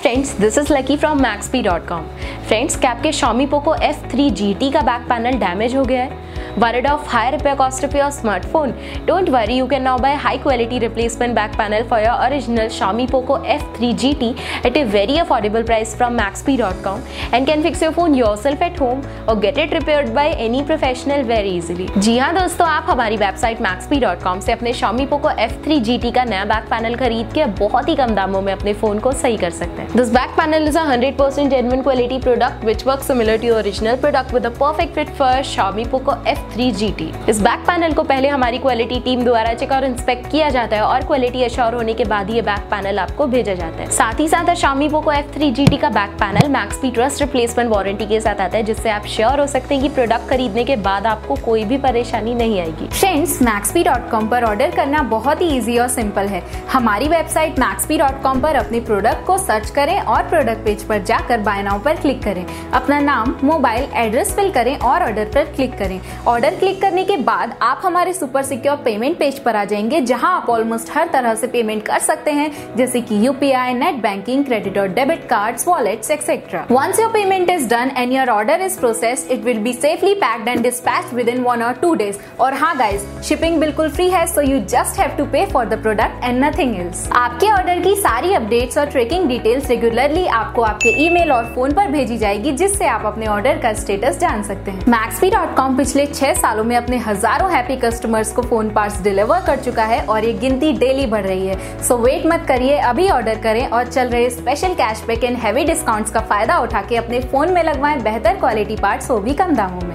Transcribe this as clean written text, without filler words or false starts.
Friends, this is Lucky from maxp.com। Friends, क्या आपके Xiaomi Poco F3 GT का back panel damage हो गया है? Worried of high repair cost of your smartphone? Don't worry, you can now buy high quality replacement back panel for your original Xiaomi Poco F3 GT at a very affordable price from maxp.com and can fix your phone yourself at home or get it repaired by any professional very easily। जी हाँ दोस्तों, आप हमारी website maxp.com से अपने Xiaomi Poco F3 GT का नया back panel खरीद के बहुत ही कम दामों में अपने फोन को सही कर सकते हैं। This back panel is a 100% genuine quality product which works similar to your original product with a perfect fit for Xiaomi Poco F3 GT। इस बैक पैनल को पहले हमारी क्वालिटी टीम द्वारा चेक और इंस्पेक्ट किया जाता है और क्वालिटी एश्योर होने के बाद ये बैक पैनल आपको भेजा जाता है। साथ ही साथ Xiaomi Poco F3 GT का back panel Maxp trust replacement warranty के साथ आता है, जिससे आप श्योर हो सकते हैं कि प्रोडक्ट खरीदने के बाद आपको कोई भी परेशानी नहीं आएगी। फ्रेंड्स, maxp.com पर ऑर्डर करना बहुत ही इजी और सिंपल है। हमारी वेबसाइट maxp.com पर अपने प्रोडक्ट को सर्च करें और प्रोडक्ट पेज पर जाकर बाय नाउ पर क्लिक करें। अपना नाम, मोबाइल एड्रेस फिल करें और ऑर्डर पर क्लिक करें। ऑर्डर क्लिक करने के बाद आप हमारे सुपर सिक्योर पेमेंट पेज पर आ जाएंगे, जहां आप ऑलमोस्ट हर तरह से पेमेंट कर सकते हैं, जैसे कि UPI, नेट बैंकिंग, क्रेडिट और debit cards, wallets etcetera. Once your payment is done and your order is processed, it will be safely packed and dispatched within 1 or 2 days। और हाँ गाइस, शिपिंग बिल्कुल free है, so you just have to pay for the product and nothing else। आपके order की सारी updates और tracking details regularly आपको आपके ईमेल और फोन पर भेजी जाएगी, जिससे आप अपने ऑर्डर का स्टेटस जान सकते हैं। maxp.com पिछले 6 सालों में अपने हजारों हैप्पी कस्टमर्स को फोन पार्ट्स डिलीवर कर चुका है और ये गिनती डेली बढ़ रही है। सो वेट मत करिए, अभी ऑर्डर करें और चल रहे special cashback and heavy discounts का फायदा उठा के अपने फोन में लगवाएं बेहतर क्वालिटी पार्ट्स, वो भी कम दामों में।